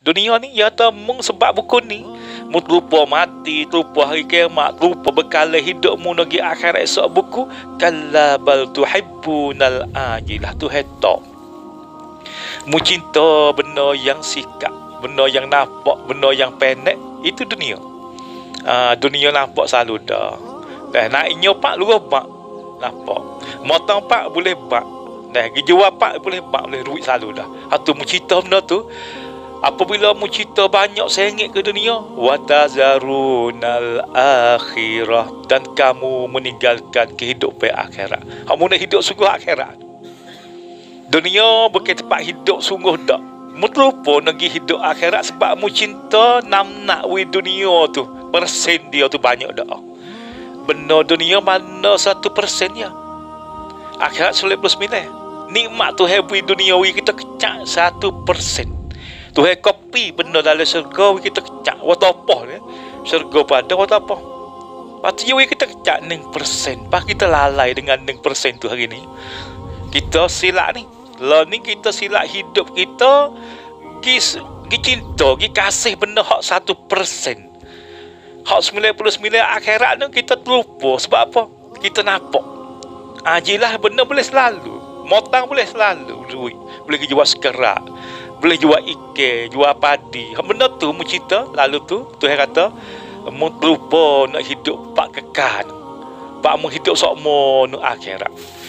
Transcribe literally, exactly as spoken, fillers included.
Dunia ni ya temung sebab buku ni. Mu terlupa mati, terlupa hari kiamat, terlupa bekal hidupmu nagi akhirat esok buku. Kalla bal tuhibbunal ajilah tu hetok. Mu cinta benda yang sikap, benda yang nampak, benda yang pendek, itu dunia. Uh, dunia nampak selalu dah. Dah nak nyopak lu bak. Nampak. Motong pak boleh bak. Dah pergi jual pak boleh bak, boleh duit selalu dah. Hatu mu cerita benda tu. Apabila mu cerita banyak sengit ke dunia, watazarunal akhirah, dan kamu meninggalkan kehidupan akhirat. Kamu nak hidup sungguh akhirat. Dunia bukan tempat hidup sungguh dak. Mu terlupa nak hidup akhirat sebab mu cinta nam nak wi dunia tu. Persen dia tu banyak dak. Benda dunia mana satu persennya. Akhirat sembilan puluh sembilan. Nikmat tu happy dunia wi kita kecak satu persen. Tu hai kopi benda dalam syurga kita kecak watapoh ni. Syurga pada watapoh. Pasti we kita kecak enam persen. Pas kita lalai dengan enam persen tu hari ni. Kita silap ni. Lah ni kita silap hidup kita gi gi cinta, gi kasih benda hak satu persen. Hak sembilan puluh sembilan akhirat ni kita terlupa sebab apa? Kita nampak. Ajilah benda boleh selalu. Motang boleh selalu duit. Boleh jual sekerak. Boleh jual ikan, jual padi. Benda tu mu cerita, lalu tu Tuhan kata, mu terlupa nak hidup pak kekal. Pak mu hidup sokmo nak akhirat.